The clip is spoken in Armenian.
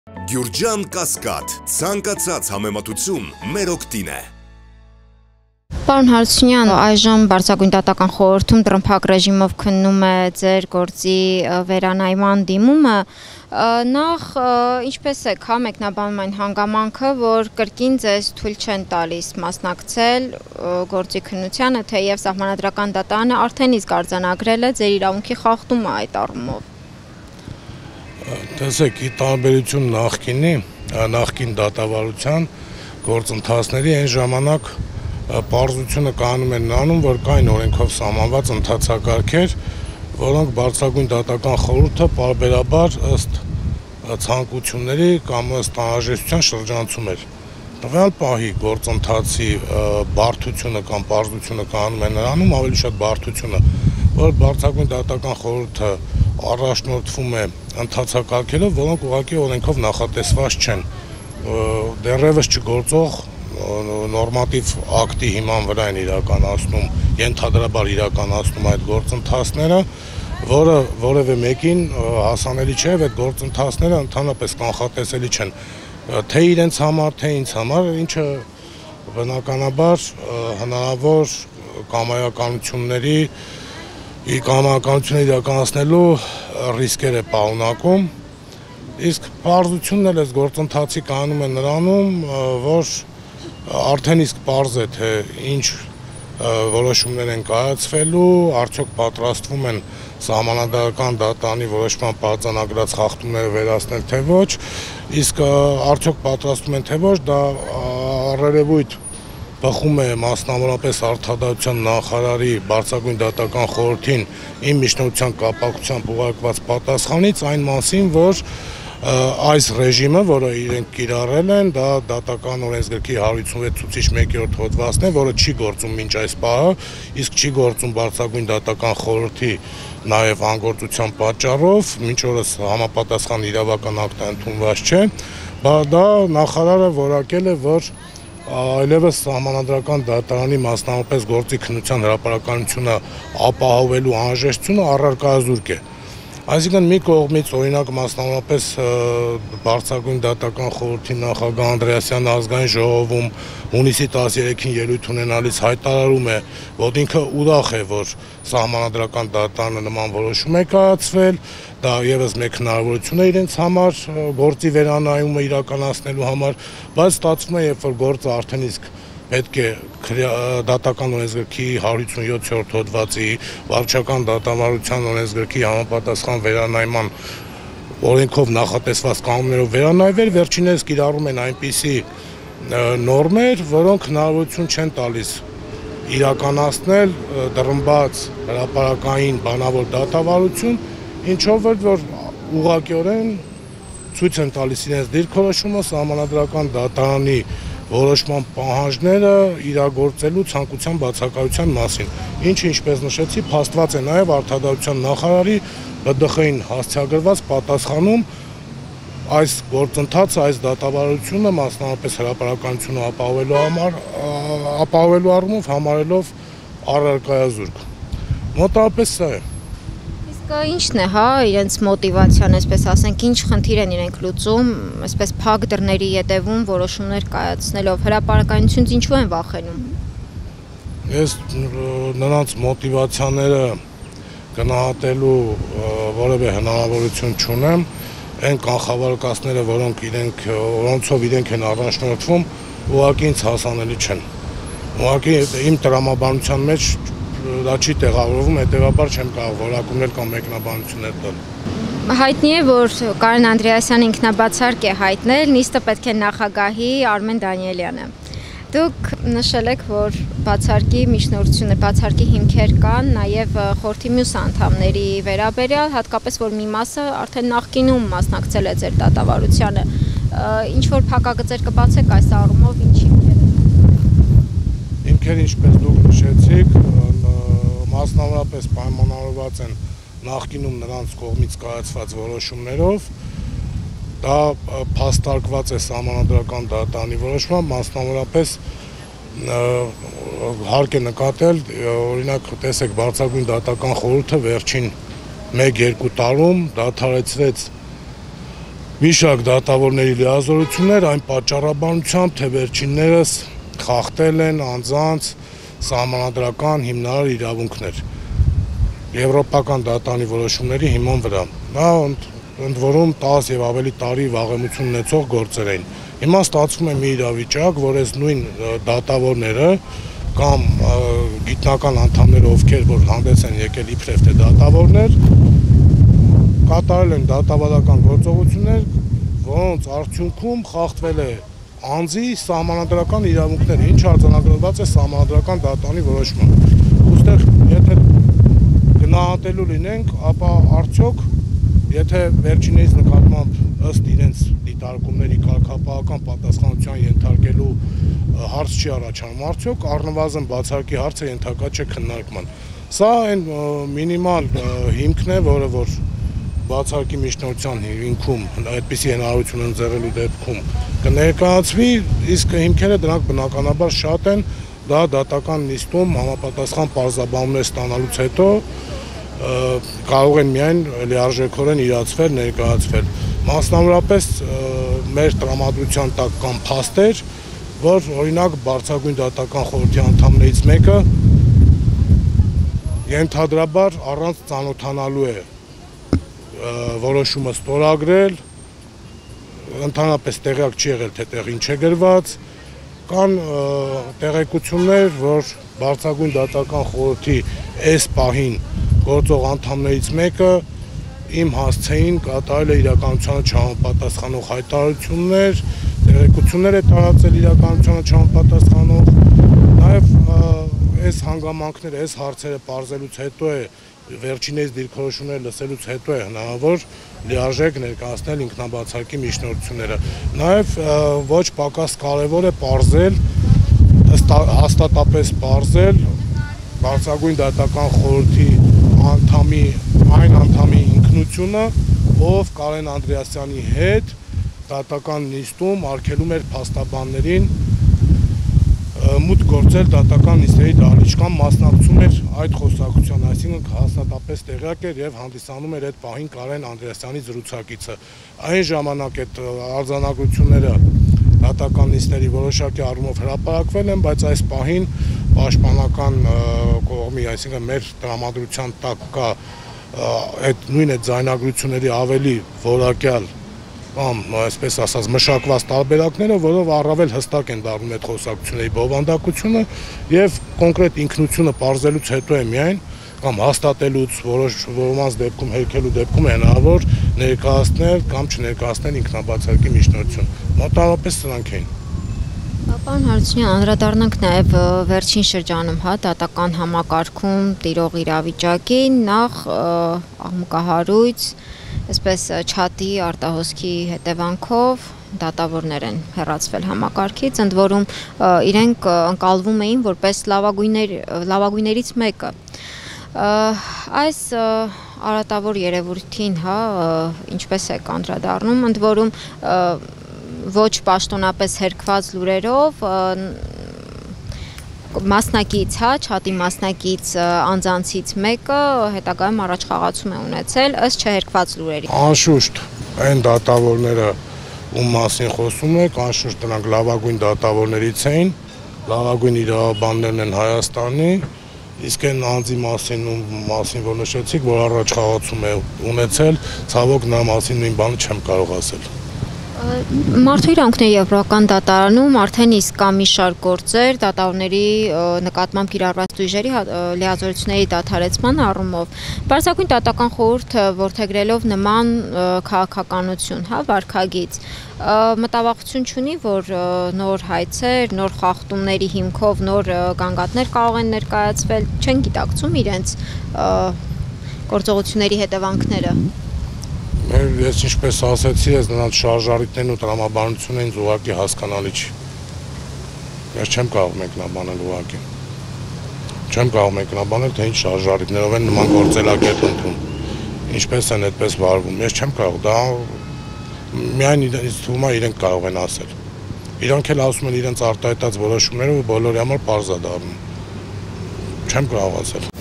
Գյուրջան Կասկադ, ցանկացած համեմատություն մեր օգտին է։ Պարոն Հարությունյան, այժմ Բարձրագույն դատական խորհրդում դռնփակ ռեժիմով քննում է ձեր գործի վերանայման դիմումը։ Նախ ինչպես է մեկնաբանում այն հանգամանքը, որ կրկին ձեզ թույլ չեն տալիս մասնակցել գործի քննությանը, թեև Սահմանադրական դատարանը արդեն իսկ արձանագրել է ձեր իրավունքի խախտումը այդ առումով։ Տեսեք, ի տարբերություն նախկին դատավարության գործընթացների այն ժամանակ պարզությունը կանում են նրանում, որ կային օրենքով սահմանված ընթացակարգեր, որոնք Բարձրագույն դատական խորհուրդը պարբերաբար ըստ ցանկությունների կամ ըստ անհրաժեշտության շրջանցում էր։ Տվյալ պահի գործընթացի բարդությունը կամ պարզությունը կանում է նրանում, ավելի շատ բարդությունը, որ Բարձրագույն դատական խորհուրդը առաջնորդվում է ընթացակարգերով, որոնք ուղղակի օրենքով նախատեսված չեն։ Դեռևս չգործող նորմատիվ ակտի հիման վրա են իրականացնում, ենթադրաբար իրականացնում այդ գործընթացները, որը որևէ մեկին հասանելի չէ, այդ գործընթացները ընդհանրապես կանխատեսելի չեն, թե իրենց համար, թե ինձ համար, ինչը բնականաբար հնարավոր կամայականությունների իրականացնելու ռիսկեր է պարունակում, իսկ պարզությունն էլ այս գործընթացի կանում է նրանում, որ արդեն իսկ պարզ է, թե ինչ որոշումներ են կայացվելու, արդյոք պատրաստվում են Սահմանադրական դատարանի որոշմամբ արձանագրած խախտումները վերացնել, թե ոչ, իսկ արդյոք պատրաստվում են, թե ոչ, դա առերևույթ բխում է մասնավորապես Արդարադատության նախարարի Բարձրագույն դատական խորհրդին իմ միջնորդության կապակցությամբ ուղարկված պատասխանից այն մասին, որ այս ռեժիմը, որը իրենք կիրառել են, դա դատական օրենսգրքի 156 ցուցիչ 1-րդ հոդվածն է, որը չի գործում մինչ այս պահը, իսկ չի գործում Բարձրագույն դատական խորհրդի նաև անգործության պատճառով, մինչ օրս համապատասխան իրավական ակտ ընդունված չէ, դա նախարարը որակել է, որ այլևս Սահմանադրական դատարանի մասնավորապես գործի քննության հրապարականությունը ապահովելու անհրաժեշտությունը առարկայազուրկ է։ Այսինքն մի կողմից օրինակ մասնավորապես Բարձրագույն դատական խորհրդի նախագահ Անդրեասյանը ազգային ժողովում հունիսի 13-ին ելույթ ունենալիս հայտարարում է, որ ինքը ուրախ է, որ Սահմանադրական դատարանը նման որոշում է կայացվել, դա ևս մեկ հնարավորություն է իրենց համար գործի վերանայումը իրականացնելու համար, բայց ստացվում է, երբ որ գործը արդեն իսկ պետք է դատական օրենսգրքի 157-րդ հոդվածի, վարչական դատավարության օրենսգրքի համապատասխան վերանայման օրենքով նախատեսված կանոններով վերանայվել, վերջիններս կիրառում են այնպիսի նորմեր, որոնք հնարավորություն չեն տալիս իրականացնել դռնբաց հրապարակային բանավոր դատավարություն, ինչով որ ուղղակիորեն ցույց են տալիս իրենց դիրքորոշումը Սահմանադրական դատարանի որոշման պահանջները իրագործելու ցանկության բացակայության մասին, ինչը ինչպես նշեցի, փաստված է նաև Արդարադատության նախարարի ԲԴԽ-ին հասցեագրված պատասխանում այս գործընթացը, այս դատավարությունը մասնավորապես հրապարականությունը ապահովելու առումով համարելով առարկայազուրկ։ Մոտավորապես սա է։ Ինչն է, իրենց մոտիվացիան, այսպես ասենք, ինչ խնդիր են իրենք լուծում, այսպես փակ դռների ետևում որոշումներ կայացնելով, հրապարականությունից ինչու են վախենում։ Ես նրանց մոտիվացիաները գնահատելու որևէ հնարավորություն չունեմ, այն կանխավարկածները, որոնցով իրենք են առաջնորդվում, ուղղակի ինձ հասանելի չեն։ Ուղղակի իմ տրամաբանության մեջ դա չի տեղավորվում, հետևաբար չեմ կարող որակումներ կամ մեկնաբանություններ տալ։ Հայտնի է, որ Կարեն Անդրեասյանը ինքնաբացարկ է հայտնել, նիստը պետք է նախագահի Արմեն Դանիելյանը։ Դուք նշել եք, որ բացարկի միջնորդությունը, բացարկի հիմքեր կան նաև խորհրդի մյուս անդամների վերաբերյալ, հատկապես որ մի մասը արդեն նախկինում մասնակցել է ձեր դատավարությանը։ Ինչ որ փակագծեր կբացեք այս առումով, ինչ հիմքեր են։ Հիմքեր, ինչպես դուք նշեցիք, մասնավորապես պայմանավորված են նախկինում նրանց կողմից կայացված որոշումներով, դա փաստարկված է Սահմանադրական դատարանի որոշմամբ, մասնավորապես հարկ է նկատել, օրինակ տեսեք Բարձրագույն դատական խորհուրդը վերջին 1-2 տարում դադարեցրեց մի շարք դատավորների լիազորություններ այն պատճառաբանությամբ, թե վերջիններս խախտել են անձանց սահմանադրական հիմնարար իրավունքներ եվրոպական դատանի որոշումների հիման վրա։ Դա ընդ որում 10 եւ ավելի տարի վաղեմություն ունեցող գործեր էին։ Հիմա ստացվում է մի իրավիճակ, որ այս նույն դատավորները կամ գիտնական անդամները, ովքեր որ հանդես են եկել իբրև թե դատավորներ, կատարել են դատավարական գործողություններ, որոնց արդյունքում խախտվել է անձի սահմանադրական իրավունքները, ինչ արձանագրված է սահմանադրական դատանի որոշմամբ։ Ուստեղ եթե գնահատելու լինենք, ապա արդյոք եթե վերջինիս նկատմամբ ըստ իրենց դիտարկումների կարգապահական պատասխանատվության ենթարկելու հարց չի առաջանում, արդյոք առնվազն բացարկի հարցը ենթակա չէ քննարկման։ Սա այն մինիմալ հիմքն է, որը որ բացարկի միջնորդության հիմքում այդպիսի հնարավորություն ընձեռելու դեպքում կներկայացվի, իսկ հիմքերը դրանք բնականաբար շատ են, դա դատական նիստում համապատասխան պարզաբանումներ ստանալուց հետո կարող են միայն լիարժեքորեն իրացվել, ներկայացվել։ Մասնավորապես մեր տրամադրության տակ կան փաստեր, որ օրինակ բարձրագույն դատական խորհրդի անդամներից մեկը ենթադրաբար առանց ծանոթանալու է որոշումը ստորագրել, ընդհանրապես տեղյակ չի եղել, թե տեղին չէ գրված, կան տեղեկություններ, որ բարձրագույն դատական խորհրդի այս պահին գործող անդամներից մեկը իմ հասցեին կատարել է իրականությանը չհամապատասխանող հայտարարություններ, տեղեկություններ է տարածել իրականությանը չհամապատասխանող, նաև այս հանգամանքները, այս հարցերը պարզելուց հետո է վերջինիս դիրքորոշումները լսելուց հետո է հնարավոր լիարժեք ներկայացնել ինքնաբացարկի միջնորդությունները։ Նաև ոչ պակաս կարևոր է պարզել, հաստատապես պարզել բարձրագույն դատական խորհրդի այն անդամի ինքնությունը, ով Կարեն Անդրեասյանի հետ դատական նիստում արգելում էր փաստաբաններին մուտք գործել դատական նիստերի դահլիճ կամ մասնակցում էր այդ խոսակցության, այսինքն հաստատապես տեղյակ էր եւ հանդիսանում էր այդ պահին Կարեն Անդրեասյանի զրուցակիցը։ Այն ժամանակ այդ արձանագրությունները դատական նիստերի որոշակի առումով հրապարակվել են, բայց այս պահին պաշտպանական կողմի, այսինքն մեր տրամադրության տակ կա այդ նույն այդ ձայնագրությունների ավելի որակյալ կամ այսպես ասած մշակված տարբերակները, որով առավել հստակ են դառնում այդ խոսակցությունների բովանդակությունը եւ կոնկրետ ինքնությունը պարզելուց հետո է միայն կամ հաստատելուց որոշ դեպքում հերքելու դեպքում է հնարավոր ներկայացնել կամ չներկայացնել ինքնաբացարկի միջնորդություն։ Մոտավորապես սրանք են։ Պարոն Հարությունյան, անդրադառնանք նաև վերջին շրջանում, դատական համակարգում տիրող իրավիճակին, նախ աղմկահարույց, այսպես չաթի արտահոսքի հետևանքով դատավորներ են հեռացվել համակարգից, ընդ որում իրենք ընկալվում էին որպես լավագույններից մեկը։ Այս արատավոր երևույթին, ինչպես է անդրադառնում, ընդ որում ոչ պաշտոնապես հերքված լուրերով մասնակից, չաթի մասնակից անձանցից մեկը հետագայում առաջխաղացում է ունեցել ըստ չհերքված լուրերի։ Անշուշտ այն դատավորները, ում մասին խոսում եք, անշուշտ նրանք լավագույն դատավորներից էին, լավագույն իրավաբաններն են Հայաստանի, իսկ այն անձի մասին որ նշեցիք, որ առաջխաղացում է ունեցել, ցավոք նրա մասին նույն բանը չեմ կարող ասել։ Մարդու իրավունքների եվրոպական դատարանում արդեն իսկ կա մի շարք գործեր դատավորների նկատմամբ կիրառված ուժերի լիազորությունների դադարեցման առումով։ Բարձրագույն դատական խորհուրդը որդեգրելով նման քաղաքականություն, վարքագիծ, մտավախություն չունի, որ նոր հայցեր, նոր խախտումների հիմքով նոր գանգատներ կարող են ներկայացվել, չեն գիտակցում իրենց գործողությունների հետևանքները։ Ես ինչպես ասացի, ես նրանց շարժարիտներն ու տրամաբանությունը ինձ ուղղակի հասկանալի չի։ Ես չեմ կարող մեկնաբանել ուղղակի։ Չեմ կարող մեկնաբանել, թե ինչ շարժարիտներով են նման գործելակերպ ընդունում։ Ինչպես են այդպես վարվում։ Ես չեմ կարող, դա միայն ինձ թվում է իրենք կարող են ասել։ Իրանք էլ ասում են իրենց արտահայտած որոշումները ու բոլորի համար պարզ է դառնում։ Չեմ կարող ասել։